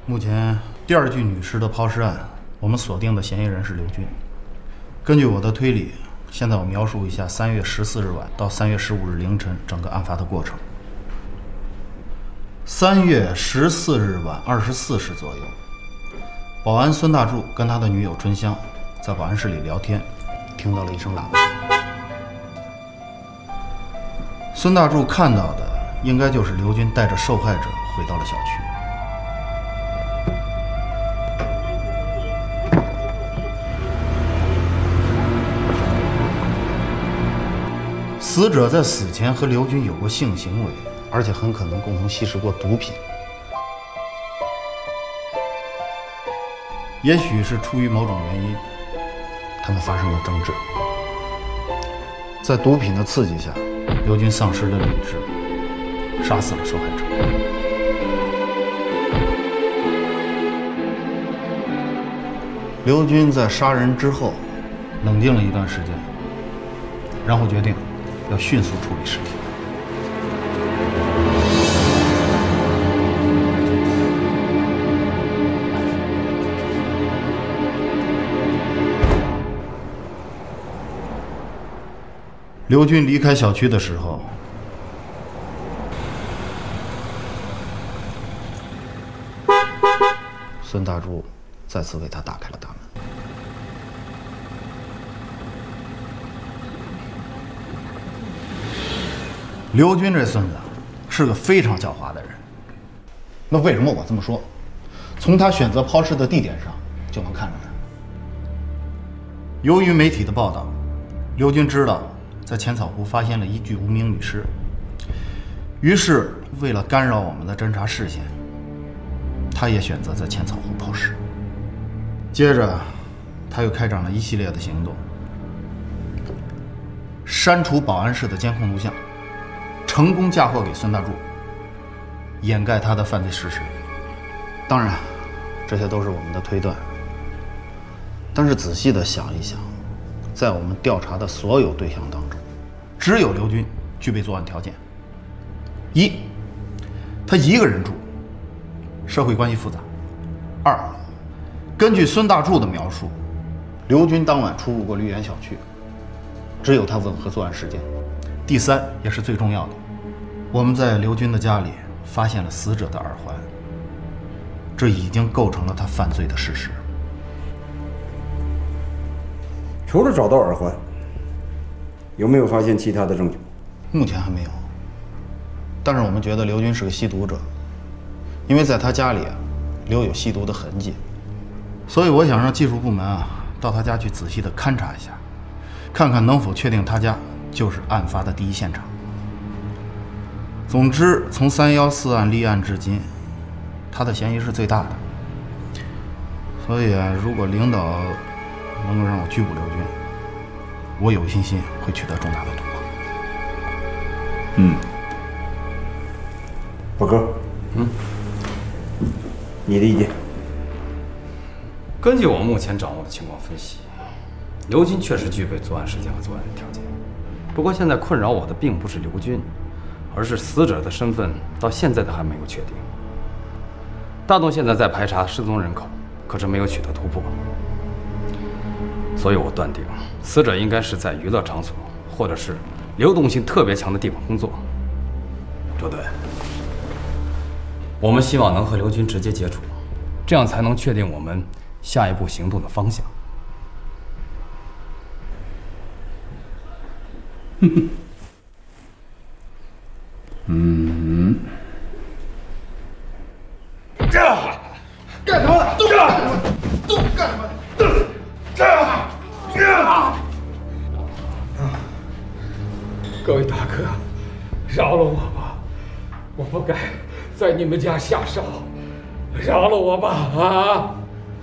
目前第二具女尸的抛尸案，我们锁定的嫌疑人是刘军。根据我的推理，现在我描述一下3月14日晚到3月15日凌晨整个案发的过程。3月14日晚24时左右，保安孙大柱跟他的女友春香在保安室里聊天，听到了一声喇叭声。孙大柱看到的应该就是刘军带着受害者回到了小区。死者在死前和刘军有过性行为，而且很可能共同吸食过毒品。也许是出于某种原因，他们发生了争执。在毒品的刺激下，刘军丧失了理智，杀死了受害者。刘军在杀人之后，冷静了一段时间，然后决定要迅速处理尸体。刘军离开小区的时候，孙大柱再次为他打开了大门。刘军这孙子是个非常狡猾的人。那为什么我这么说？从他选择抛尸的地点上就能看出来。由于媒体的报道，刘军知道在浅草湖发现了一具无名女尸，于是为了干扰我们的侦查视线，他也选择在浅草湖抛尸。接着，他又开展了一系列的行动，删除保安室的监控录像，成功嫁祸给孙大柱，掩盖他的犯罪事实。当然，这些都是我们的推断。但是仔细的想一想，在我们调查的所有对象当中，只有刘军具备作案条件：一，他一个人住，社会关系复杂；二，根据孙大柱的描述，刘军当晚出入过绿园小区，只有他吻合作案时间；第三，也是最重要的，我们在刘军的家里发现了死者的耳环，这已经构成了他犯罪的事实。 除了找到耳环，有没有发现其他的证据？ 目前还没有，但是我们觉得刘军是个吸毒者，因为在他家里留有吸毒的痕迹，所以我想让技术部门到他家去仔细的勘察一下，看看能否确定他家就是案发的第一现场。总之，从314案立案至今，他的嫌疑是最大的，所以如果领导能够让我拘捕刘军，我有信心会取得重大的突破。 宝哥，你的意见？ 根据我目前掌握的情况分析，刘军确实具备作案时间和作案的条件。不过现在困扰我的并不是刘军，而是死者的身份到现在都还没有确定。大东现在在排查失踪人口，可是没有取得突破。所以我断定，死者应该是在娱乐场所或者是流动性特别强的地方工作。周队，我们希望能和刘军直接接触，这样才能确定我们下一步行动的方向。 干什么？都干什么？都干什么？ 各位大哥，饶了我吧，我不该在你们家下手，饶了我吧！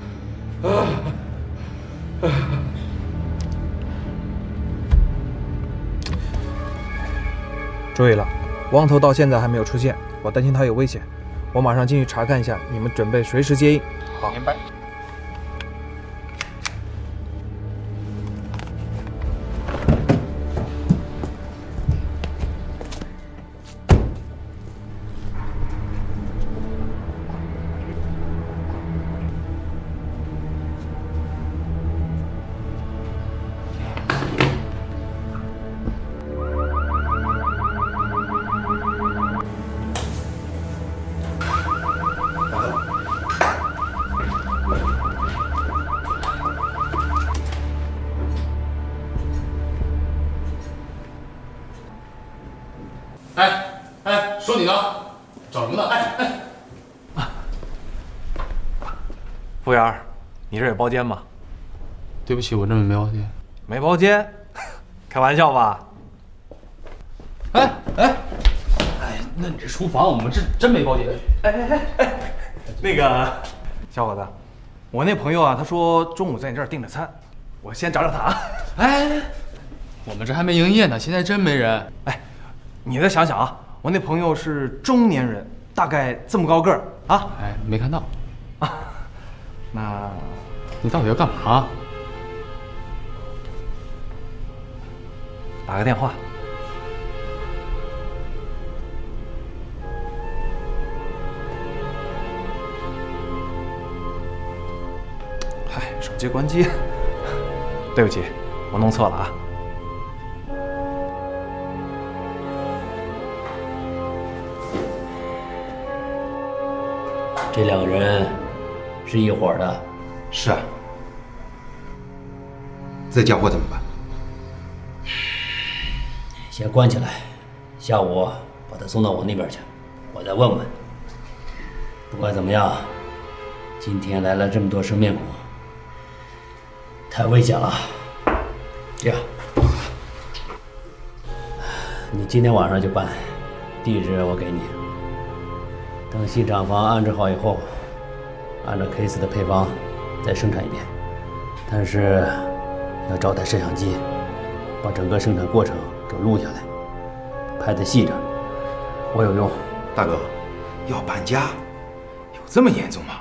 注意了，汪头到现在还没有出现，我担心他有危险，我马上进去查看一下，你们准备随时接应。好，明白。 说你呢？找什么呢？ 服务员，你这有包间吗？ 对不起，我这边没包间。 没包间？开玩笑吧？ 哎，那你这厨房我们这真没包间。 那个小伙子，我那朋友啊，他说中午在你这儿订的餐，我先找找他啊。 哎，我们这还没营业呢，现在真没人。 哎，你再想想啊，我那朋友是中年人，大概这么高个儿啊。 哎，没看到。 啊，那你到底要干嘛？ 打个电话。嗨，手机关机。对不起，我弄错了啊。 这两个人是一伙的。 是啊。这家伙怎么办？ 先关起来，下午把他送到我那边去，我再问问。不管怎么样，今天来了这么多生面孔，太危险了。这样，你今天晚上就办，地址我给你。等新厂房安置好以后，按照 K4的配方再生产一遍，但是要找台摄像机，把整个生产过程给录下来，拍得细点，我有用。 大哥，要搬家，有这么严重吗？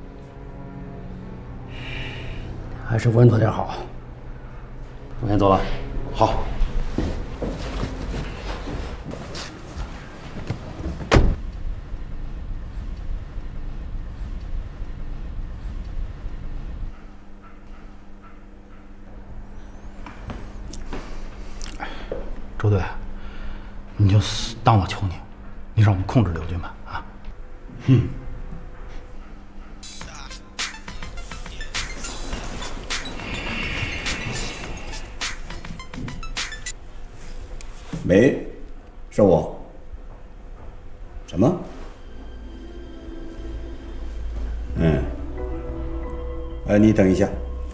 还是稳妥点好。我先走了。 好。 周队，你就当我求你，你让我们控制刘军吧啊！ 喂，是我。什么？你等一下。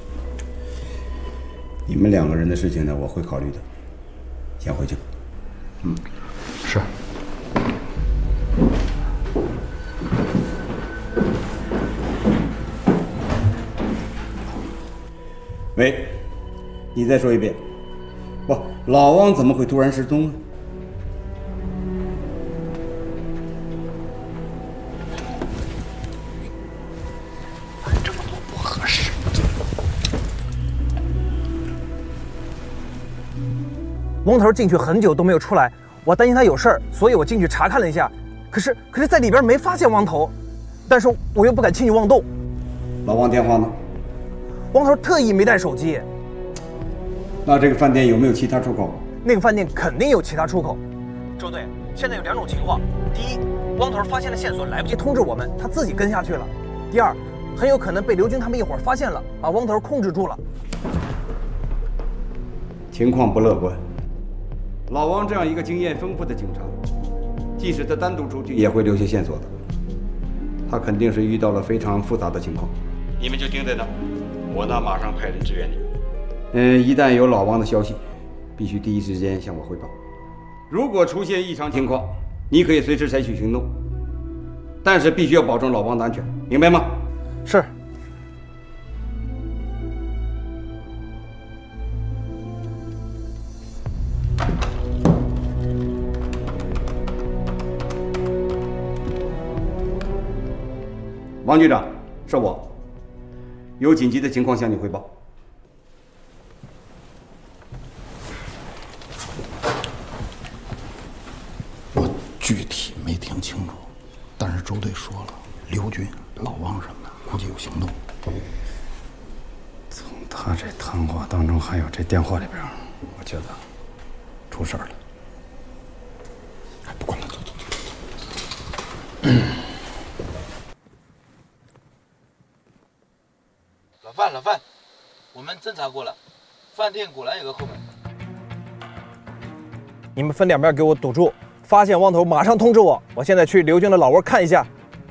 你们两个人的事情呢，我会考虑的。先回去。 是。 喂，你再说一遍。不，老汪怎么会突然失踪呢？ 这么做不合适。 汪头进去很久都没有出来，我担心他有事儿，所以我进去查看了一下。可是在里边没发现汪头，但是我又不敢轻举妄动。 老汪电话呢？ 汪头特意没带手机。 那这个饭店有没有其他出口？ 那个饭店肯定有其他出口。周队，现在有两种情况：第一，汪头发现了线索，来不及通知我们，他自己跟下去了；第二，很有可能被刘军他们一伙发现了，把汪头控制住了。 情况不乐观。老汪这样一个经验丰富的警察，即使他单独出去，也会留下线索的。他肯定是遇到了非常复杂的情况。你们就盯在那，我呢马上派人支援你们。一旦有老汪的消息，必须第一时间向我汇报。如果出现异常情况，你可以随时采取行动，但是必须要保证老汪的安全，明白吗？ 是。 王局长，是我，有紧急的情况向你汇报。 我具体没听清楚，但是周队说了，刘军、老汪什么的，估计有行动。 从他这谈话当中，还有这电话里边，我觉得出事儿了。 不管了，走。 老范，我们侦查过了，饭店果然有个后门。 你们分两边给我堵住， 发现汪头马上通知我。我现在去刘军的老窝看一下。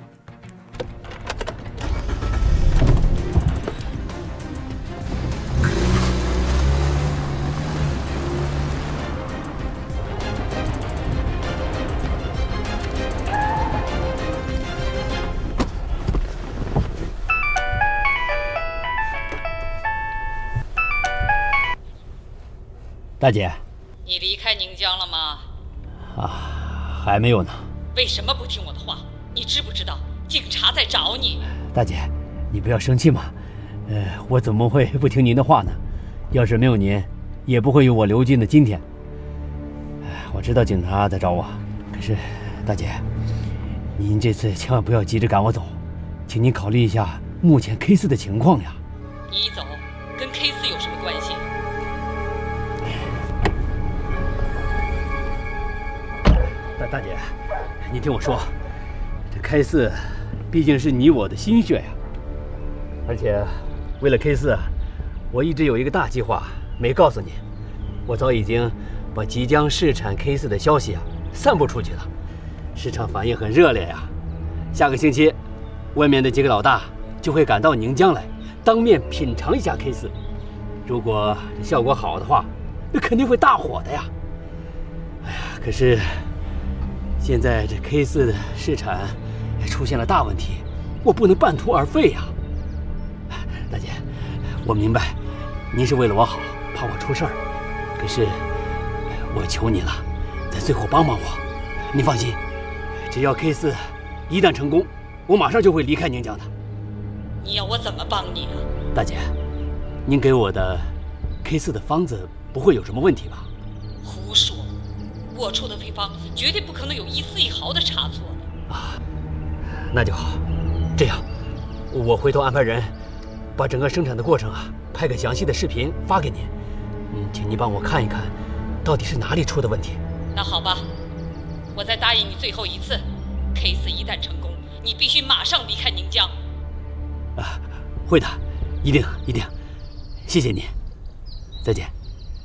大姐， 你离开宁江了吗？ 还没有呢。 为什么不听我的话？你知不知道警察在找你？ 大姐，你不要生气嘛。我怎么会不听您的话呢？要是没有您，也不会有我刘军的今天。我知道警察在找我，可是，大姐，您这次千万不要急着赶我走，请您考虑一下目前 K4的情况呀。 你走跟 K4有什么关系？ 大姐，你听我说，这K4毕竟是你我的心血呀。而且，为了K4，我一直有一个大计划没告诉你。我早已经把即将试产K4的消息散布出去了，市场反应很热烈呀。下个星期，外面的几个老大就会赶到宁江来，当面品尝一下K4。如果效果好的话，那肯定会大火的呀。哎呀，可是。现在这K4的试产出现了大问题，我不能半途而废呀。大姐，我明白，您是为了我好，怕我出事儿。可是，我求您了，在最后帮帮我。您放心，只要K4一旦成功，我马上就会离开宁江的。 你要我怎么帮你啊？ 大姐，您给我的K4的方子不会有什么问题吧？ 胡说！我出的配方绝对不可能有一丝一毫的差错的。 那就好。这样，我回头安排人把整个生产的过程拍个详细的视频发给您。请您帮我看一看，到底是哪里出的问题。 那好吧，我再答应你最后一次，K4一旦成功，你必须马上离开宁江。 会的，一定。谢谢您，再见。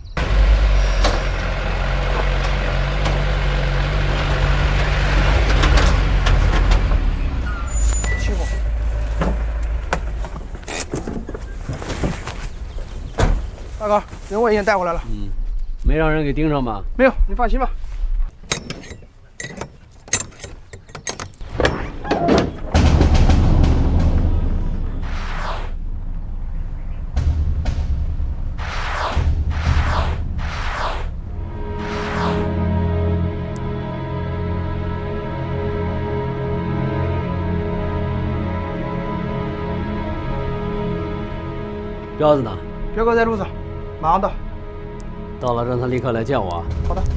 大哥，人我已经带回来了。 没让人给盯上吧？ 没有，你放心吧。 彪子呢？ 彪哥在路上。马上到， 到了让他立刻来见我。 好的。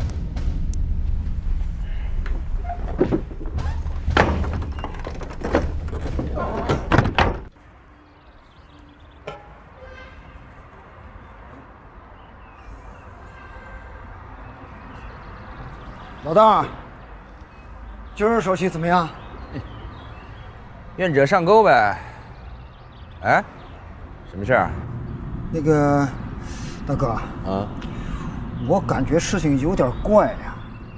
老大，今儿手气怎么样？ 愿者上钩呗。哎，什么事儿？ 那个。大哥我感觉事情有点怪呀。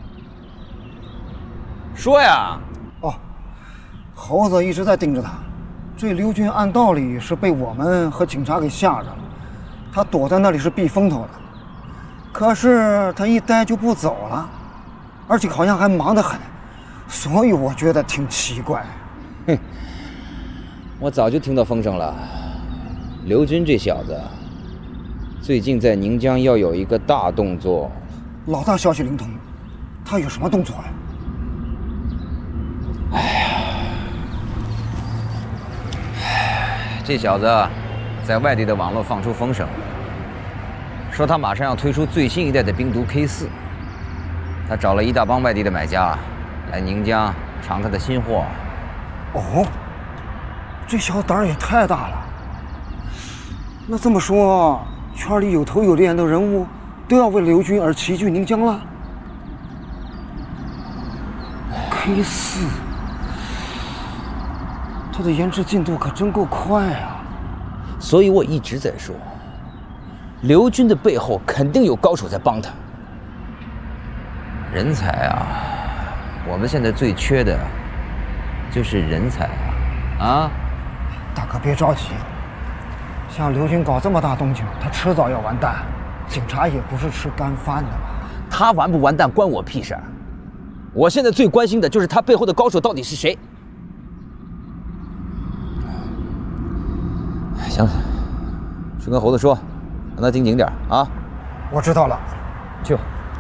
说呀。 猴子一直在盯着他。这刘军按道理是被我们和警察给吓着了，他躲在那里是避风头的。可是他一待就不走了，而且好像还忙得很，所以我觉得挺奇怪。 我早就听到风声了，刘军这小子最近在宁江要有一个大动作。 老大消息灵通，他有什么动作呀？ 这小子在外地的网络放出风声，说他马上要推出最新一代的冰毒 K4，他找了一大帮外地的买家来宁江尝他的新货。 这小子胆儿也太大了。那这么说，圈里有头有脸的人物都要为刘军而齐聚宁江了。K4，他的研制进度可真够快啊！ 所以我一直在说，刘军的背后肯定有高手在帮他。 人才啊，我们现在最缺的就是人才啊！啊， 大哥别着急，像刘军搞这么大动静，他迟早要完蛋。警察也不是吃干饭的嘛。 他完不完蛋关我屁事儿！我现在最关心的就是他背后的高手到底是谁。行了，去跟猴子说，让他盯紧点啊！ 我知道了， 去吧。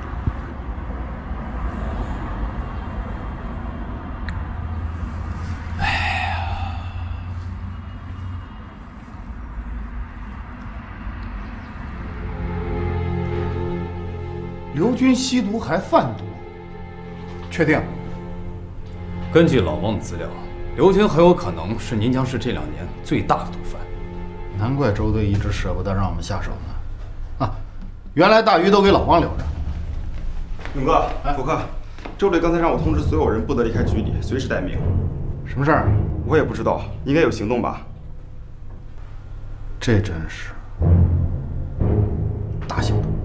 刘军吸毒还贩毒，确定？ 根据老王的资料，刘军很有可能是宁江市这2年最大的毒贩。 难怪周队一直舍不得让我们下手呢。啊，原来大鱼都给老王留着。 勇哥，福克，周队刚才让我通知所有人不得离开局里，随时待命。 什么事儿？ 我也不知道，应该有行动吧？ 这真是大行动。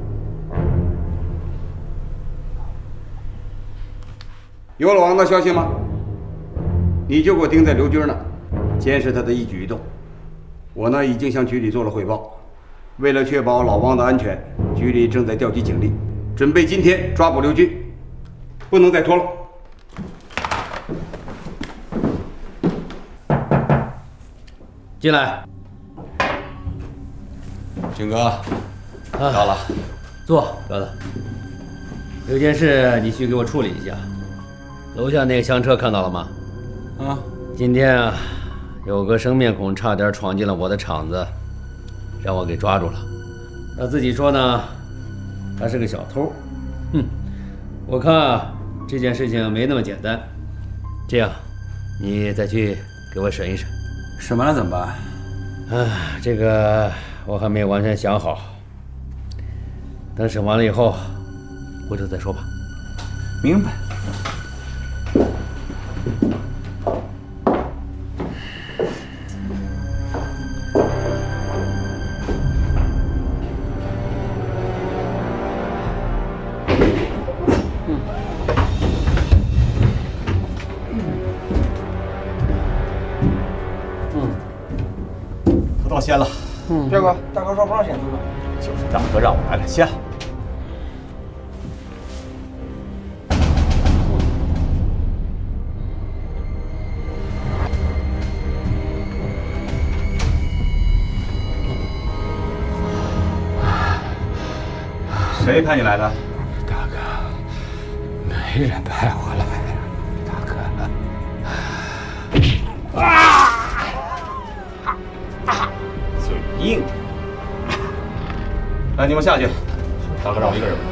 有老王的消息吗？你就给我盯在刘军那，监视他的一举一动。我呢已经向局里做了汇报，为了确保老王的安全，局里正在调集警力，准备今天抓捕刘军，不能再拖了。 进来。 军哥，到了， 坐，彪子。有件事你去给我处理一下。楼下那个厢车看到了吗？ 啊， 今天啊，有个生面孔差点闯进了我的厂子，让我给抓住了。他自己说呢，他是个小偷。哼，我看这件事情没那么简单。这样，你再去给我审一审。 审完了怎么办？ 这个我还没完全想好。等审完了以后，回头再说吧。 明白。 他到先了。 彪哥，大哥说不让先出的。 就是大哥让我来了先。谁派你来的？ 大哥，没人派我来呀，大哥。 嘴硬。来，你们下去。大哥让我一个人来。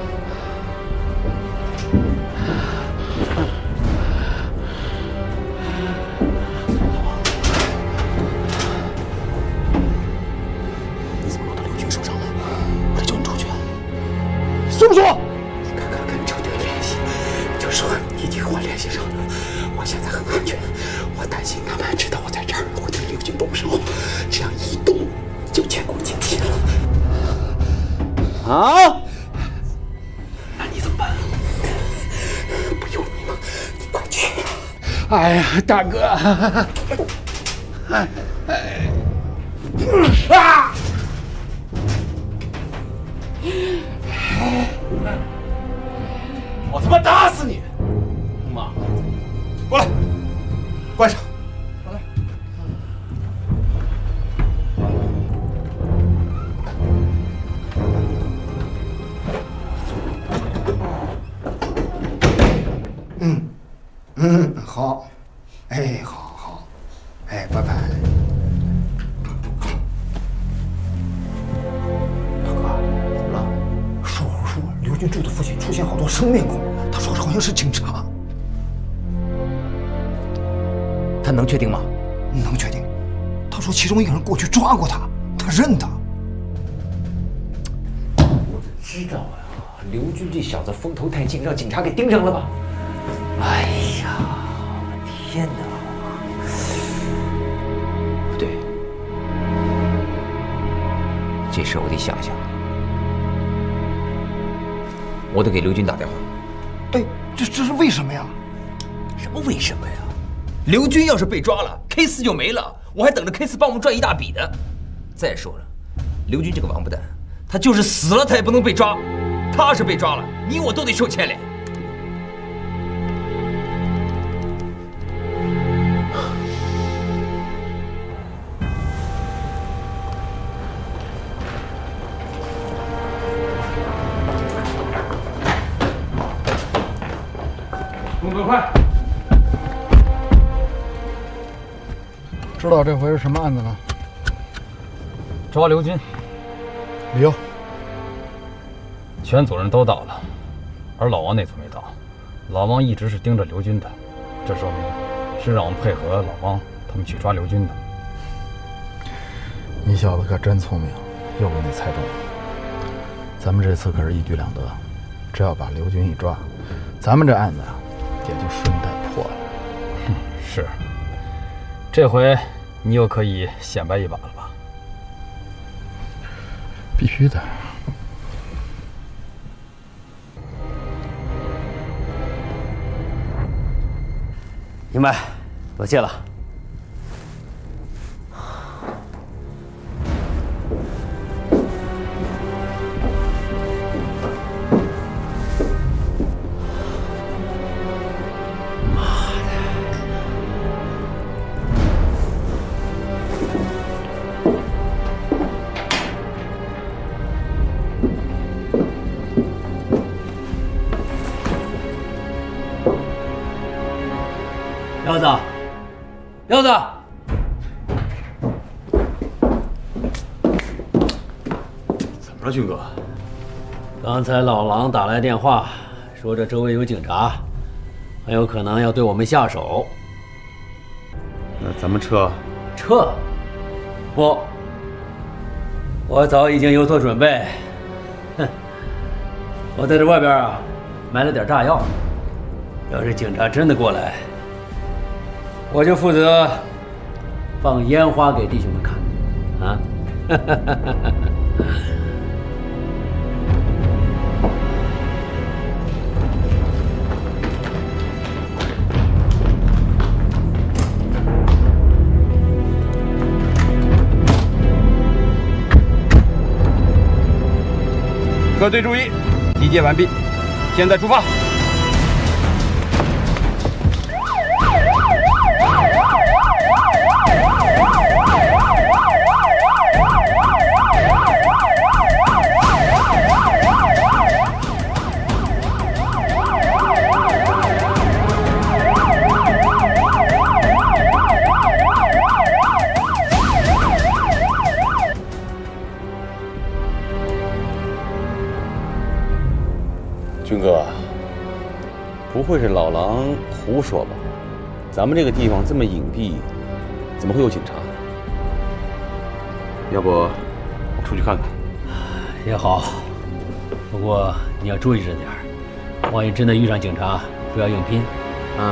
你怎么落到刘军手上了？我得救你出去。 说不说？ 你刚刚跟周队联系，就说已经和我联系上了。我现在很安全，我担心他们知道我在这儿，会对刘军动手，这样一动就前功尽弃了。 啊？ 那你怎么办？不由你了，你快去！ 哎呀，大哥！啊！ 我他妈打死你！妈，过来，关上。 好，哎，好，哎，拜拜。大哥，怎么了？售后说刘军住的附近出现好多生面孔，他说好像是警察。 他能确定吗？ 能确定。他说其中一个人过去抓过他，他认他。 我就知道呀，刘军这小子风头太劲，让警察给盯上了吧？哎呀，天哪！ 不对，这事我得想想，我得给刘军打电话。 哎，这是为什么呀？ 什么为什么呀？刘军要是被抓了 ，K4就没了，我还等着 K4帮我们赚一大笔呢。再说了，刘军这个王八蛋，他就是死了，他也不能被抓。他是被抓了，你我都得受牵连。 动作快！ 知道这回是什么案子吗？ 抓刘军。 理由？ 全组人都到了，而老王那组没到。老王一直是盯着刘军的，这说明是让我们配合老王他们去抓刘军的。 你小子可真聪明，又给你猜中了。咱们这次可是一举两得，只要把刘军一抓，咱们这案子啊也就顺带破了。 是，这回你又可以显摆一把了吧？ 必须的。 明白，多谢了。彪子，彪子， 怎么了，军哥？ 刚才老狼打来电话，说这周围有警察，很有可能要对我们下手。 那咱们撤？ 撤？不，我早已经有所准备。哼，我在这外边啊，埋了点炸药，要是警察真的过来，我就负责放烟花给弟兄们看，啊！ 各队注意，集结完毕，现在出发。 军哥，不会是老狼胡说吧？咱们这个地方这么隐蔽，怎么会有警察？要不我出去看看？ 也好，不过你要注意着点儿，万一真的遇上警察，不要硬拼，啊！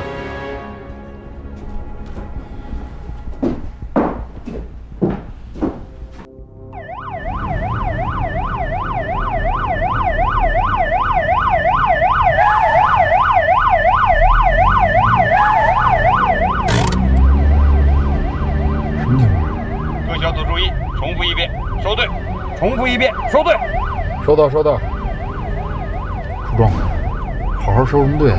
重复一遍，收队。 收到，收到。出壮，好好收什么队啊？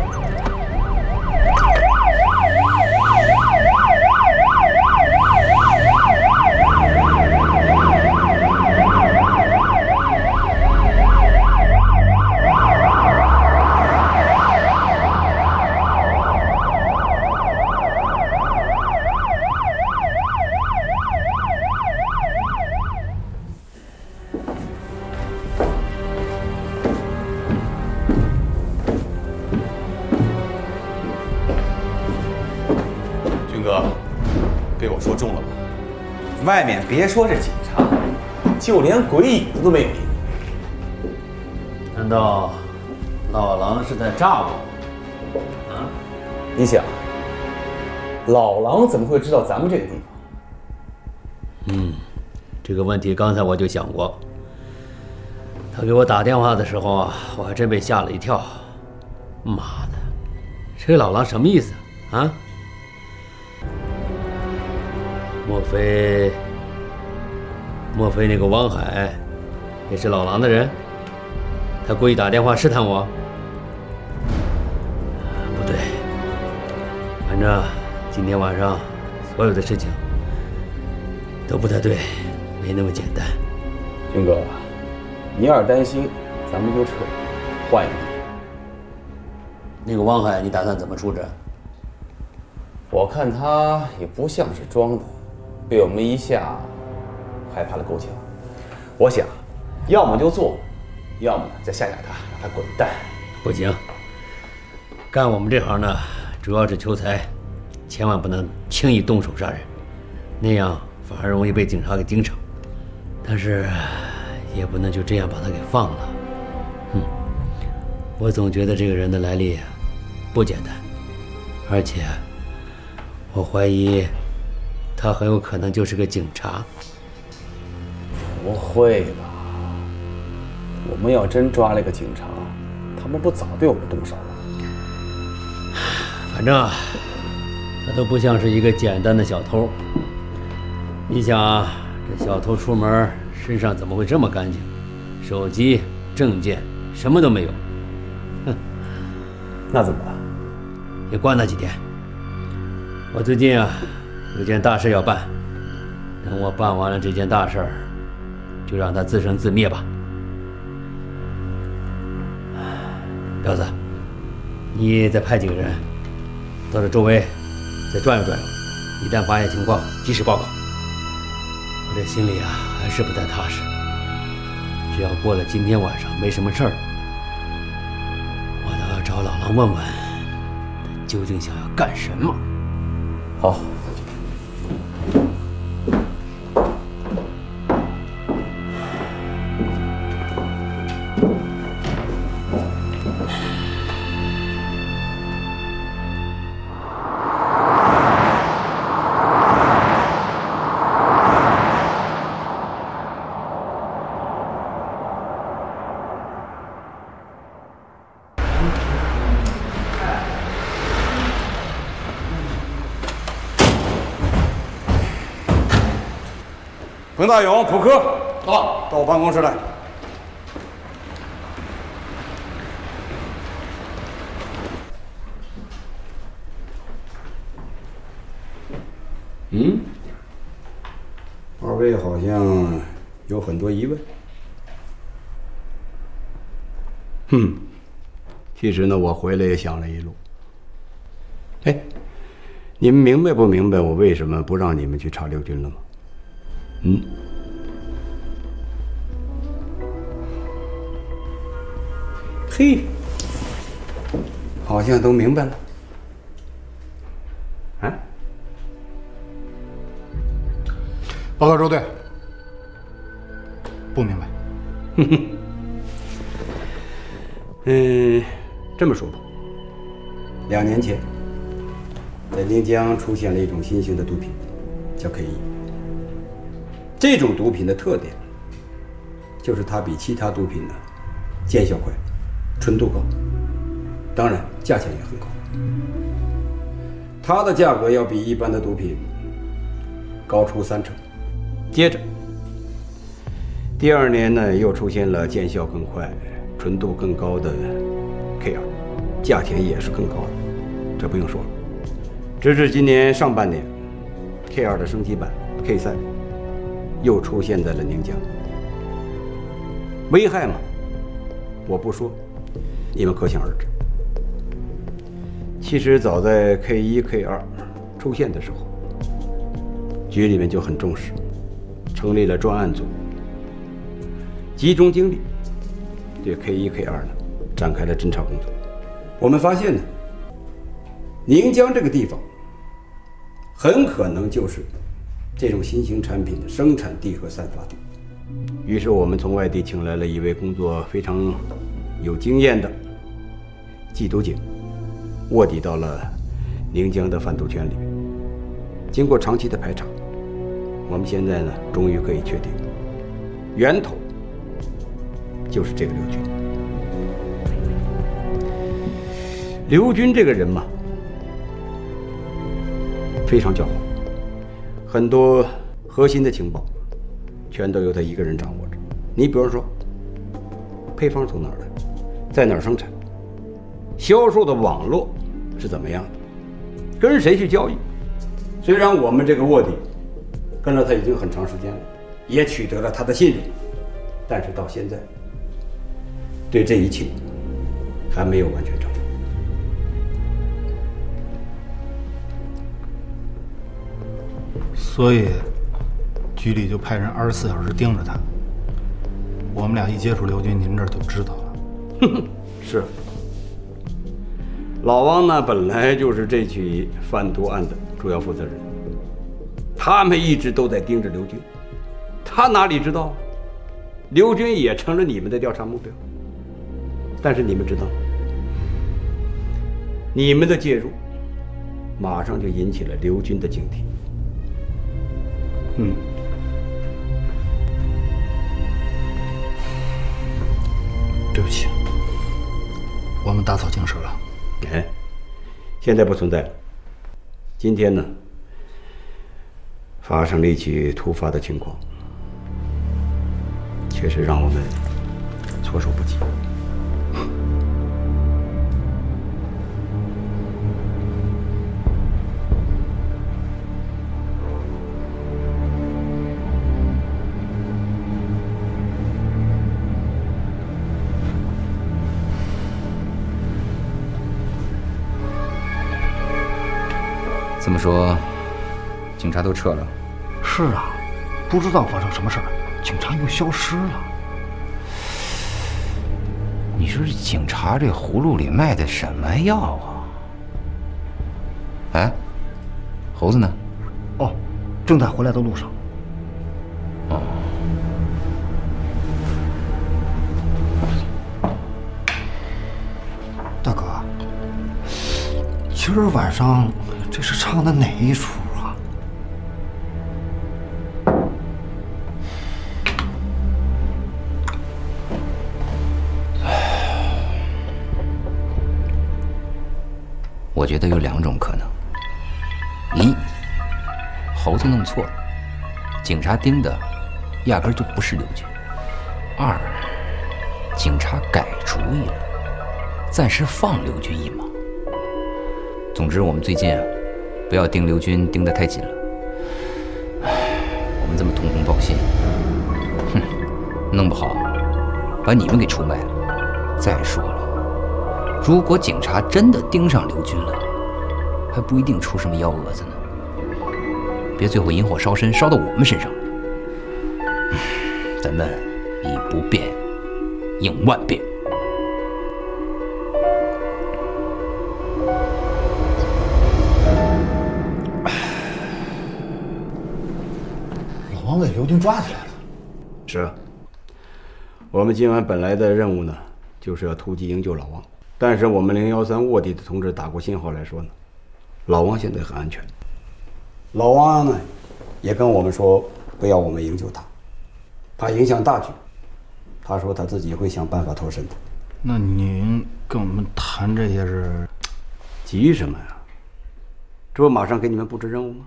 外面别说是警察，就连鬼影子都没有一个。 难道老狼是在诈我？啊？ 你想，老狼怎么会知道咱们这个地方？ 这个问题刚才我就想过。他给我打电话的时候啊，我还真被吓了一跳。 妈的，这个老狼什么意思啊？莫非那个汪海也是老狼的人？他故意打电话试探我？不对，反正今天晚上所有的事情都不太对，没那么简单。 军哥，你要是担心，咱们就撤，换一个地方。 那个汪海，你打算怎么处置？ 我看他也不像是装的，被我们一吓，害怕的够呛。我想，要么就做，要么再吓吓他，让他滚蛋。 不行，干我们这行呢，主要是求财，千万不能轻易动手杀人，那样反而容易被警察给盯上。但是也不能就这样把他给放了。我总觉得这个人的来历不简单，而且我怀疑他很有可能就是个警察。 不会吧？我们要真抓了一个警察，他们不早对我们动手了？ 反正啊，他都不像是一个简单的小偷。你想啊，这小偷出门身上怎么会这么干净？手机、证件什么都没有。 那怎么办？ 也关他几天。我最近啊有件大事要办，等我办完了这件大事儿，就让他自生自灭吧。彪子，你再派几个人到这周围再转悠转悠，一旦发现情况及时报告。我这心里啊还是不太踏实，只要过了今天晚上没什么事儿，我都要找老狼问问他究竟想要干什么。 好。 彭大勇、普科，到我办公室来。二位好像有很多疑问。其实呢，我回来也想了一路。哎，你们明白不明白我为什么不让你们去查刘军了吗？嘿，好像都明白了。 报告周队，不明白。 这么说吧，2年前，在临江出现了一种新型的毒品，叫 K1。这种毒品的特点，就是它比其他毒品呢见效快，纯度高，当然价钱也很高。它的价格要比一般的毒品高出3成。接着，第2年呢又出现了见效更快、纯度更高的 K2，价钱也是更高的，这不用说了。直至今年上半年 ，K2的升级版 K3。又出现在了宁江，危害嘛，我不说，你们可想而知。其实早在 K1、K2出现的时候，局里面就很重视，成立了专案组，集中精力对 K1、K2呢展开了侦查工作。我们发现呢，宁江这个地方很可能就是这种新型产品的生产地和散发地。于是我们从外地请来了一位工作非常有经验的缉毒警，卧底到了宁江的贩毒圈里面。经过长期的排查，我们现在呢终于可以确定，源头就是这个刘军。 刘军这个人嘛，非常狡猾，很多核心的情报全都由他一个人掌握着。你比如说，配方从哪儿来，在哪儿生产，销售的网络是怎么样的，跟谁去交易。虽然我们这个卧底跟了他已经很长时间了，也取得了他的信任，但是到现在对这一切还没有完全掌握。 所以局里就派人24小时盯着他。我们俩一接触刘军，您这儿就知道了。 哼哼，是。老王呢，本来就是这起贩毒案的主要负责人，他们一直都在盯着刘军，他哪里知道，刘军也成了你们的调查目标。但是你们知道，你们的介入，马上就引起了刘军的警惕。 对不起，我们打草惊蛇了。 哎，现在不存在了。今天呢，发生了一起突发的情况，确实让我们措手不及。 这么说，警察都撤了？ 是啊，不知道发生什么事儿，警察又消失了。 你说这警察这葫芦里卖的什么药啊？哎，猴子呢？ 哦，正在回来的路上。 哦。 大哥，今儿晚上这是唱的哪一出啊？ 我觉得有2种可能：一，猴子弄错了，警察盯的压根就不是刘军；二，警察改主意了，暂时放刘军一马。总之，我们最近啊，不要盯刘军盯得太紧了。我们这么通风报信，哼，弄不好把你们给出卖了。再说了，如果警察真的盯上刘军了，还不一定出什么幺蛾子呢。别最后引火烧身，烧到我们身上。咱们以不变应万变。 老王给刘军抓起来了。 是啊，我们今晚本来的任务呢，就是要突击营救老王。但是我们013卧底的同志打过信号来说呢，老王现在很安全。老王呢，也跟我们说不要我们营救他，怕影响大局。他说他自己会想办法脱身的。 那您跟我们谈这些是？ 急什么呀？这不马上给你们布置任务吗？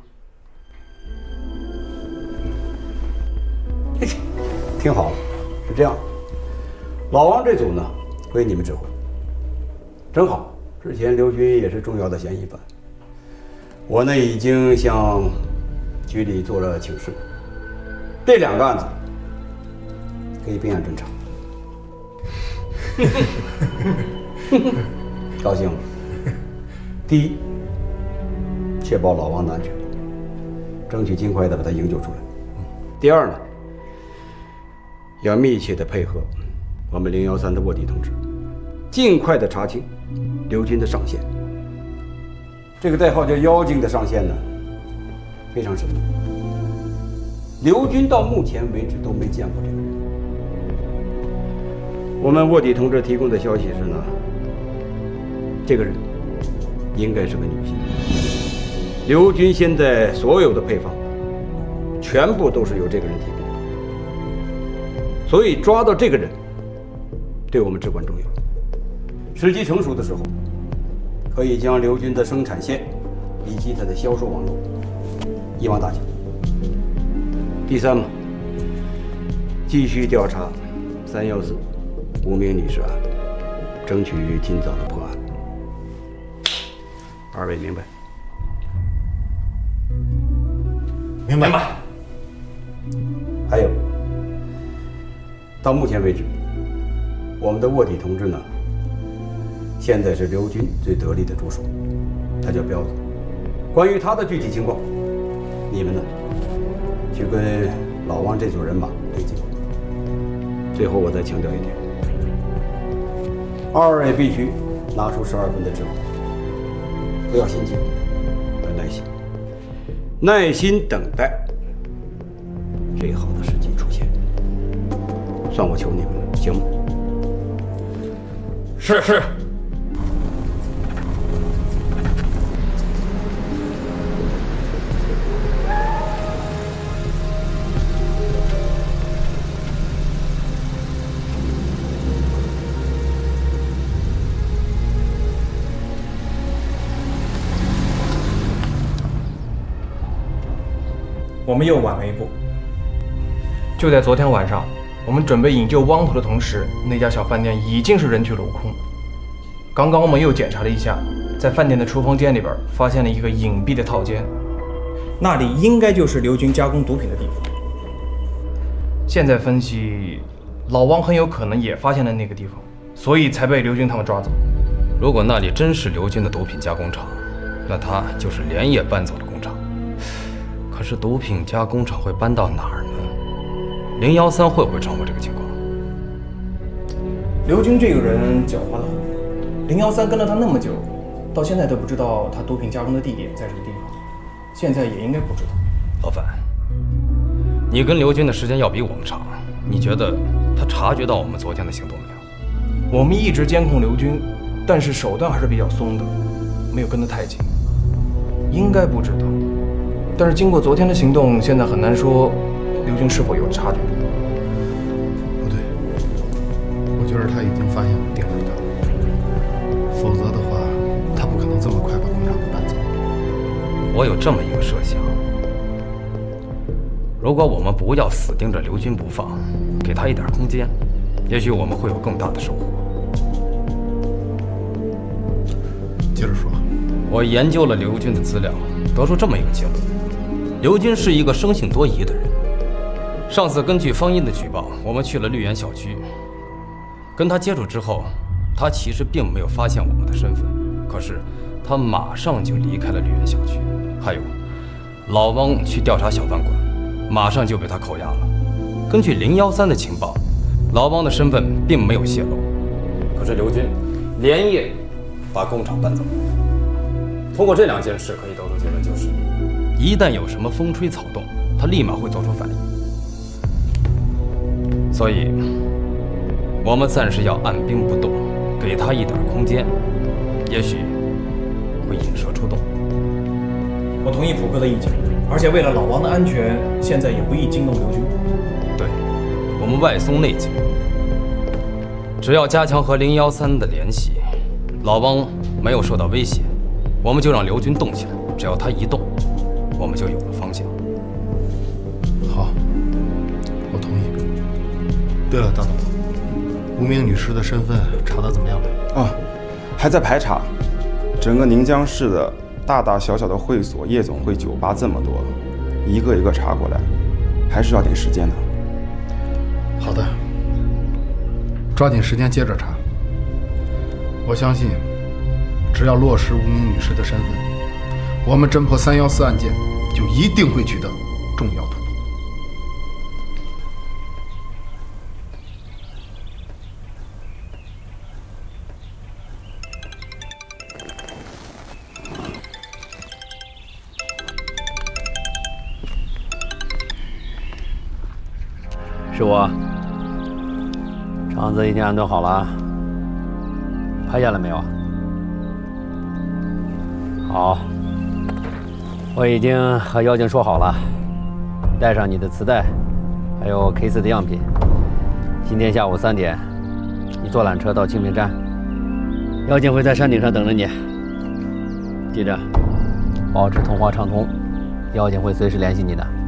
听好了，是这样，老王这组呢归你们指挥。正好，之前刘军也是重要的嫌疑犯，我呢已经向局里做了请示，这2个案子可以并案侦查。高兴了。第一，确保老王的安全，争取尽快的把他营救出来。第二呢，要密切的配合我们013的卧底同志，尽快的查清刘军的上线。这个代号叫妖精的上线呢，非常神秘。刘军到目前为止都没见过这个人。我们卧底同志提供的消息是呢，这个人应该是个女性。刘军现在所有的配方，全部都是由这个人提供的，所以抓到这个人，对我们至关重要。时机成熟的时候， 可以将刘军的生产线以及它的销售网络一网打尽。第三嘛，继续调查314无名女尸案，争取尽早的破案。二位明白？ 明白。 还有，到目前为止，我们的卧底同志呢，现在是刘军最得力的助手，他叫彪子。关于他的具体情况，你们呢，去跟老王这组人马对接。最后，我再强调一点，二位必须拿出12分的智慧，不要心急，要耐心，耐心等待最好的时机出现。算我求你们了，行吗？ 是。 我们又晚了一步。就在昨天晚上，我们准备营救汪头的同时，那家小饭店已经是人去楼空。刚刚我们又检查了一下，在饭店的厨房间里边发现了一个隐蔽的套间，那里应该就是刘军加工毒品的地方。现在分析，老汪很有可能也发现了那个地方，所以才被刘军他们抓走。 如果那里真是刘军的毒品加工厂，那他就是连夜搬走了工厂。可是毒品加工厂会搬到哪儿呢？013会不会掌握这个情况？ 刘军这个人狡猾得很，013跟了他那么久，到现在都不知道他毒品加工的地点在这个地方，现在也应该不知道。 老范，你跟刘军的时间要比我们长，你觉得他察觉到我们昨天的行动没有？ 我们一直监控刘军，但是手段还是比较松的，没有跟得太紧，应该不知道。但是经过昨天的行动，现在很难说刘军是否有察觉。 不对，我觉得他已经发现我们盯着他，否则的话，他不可能这么快把工厂给搬走。 我有这么一个设想：如果我们不要死盯着刘军不放，给他一点空间，也许我们会有更大的收获。 接着说。 我研究了刘军的资料，得出这么一个结论：刘军是一个生性多疑的人。上次根据方音的举报，我们去了绿园小区，跟他接触之后，他其实并没有发现我们的身份，可是他马上就离开了绿园小区。还有，老汪去调查小饭馆，马上就被他扣押了。根据013的情报，老汪的身份并没有泄露，可是刘军连夜把工厂搬走。通过这2件事可以得出结论，就是一旦有什么风吹草动，他立马会做出反应。所以，我们暂时要按兵不动，给他一点空间，也许会引蛇出洞。 我同意普哥的意见，而且为了老王的安全，现在也不宜惊动刘军。 对，我们外松内紧，只要加强和013的联系，老汪没有受到威胁，我们就让刘军动起来。只要他一动，我们就有了方向。 好，我同意。对了，大董，无名女尸的身份查得怎么样了？ 啊，还在排查。整个宁江市的大大小小的会所、夜总会、酒吧这么多，一个一个查过来，还是要点时间的。 好的，抓紧时间接着查。我相信，只要落实无名女尸的身份，我们侦破314案件就一定会取得重要突破。 是我，场子已经安顿好了，拍下来没有？好，我已经和妖精说好了，带上你的磁带，还有 K4的样品。今天下午3点，你坐缆车到清平站，妖精会在山顶上等着你。 记着，保持通话畅通，交警会随时联系你的。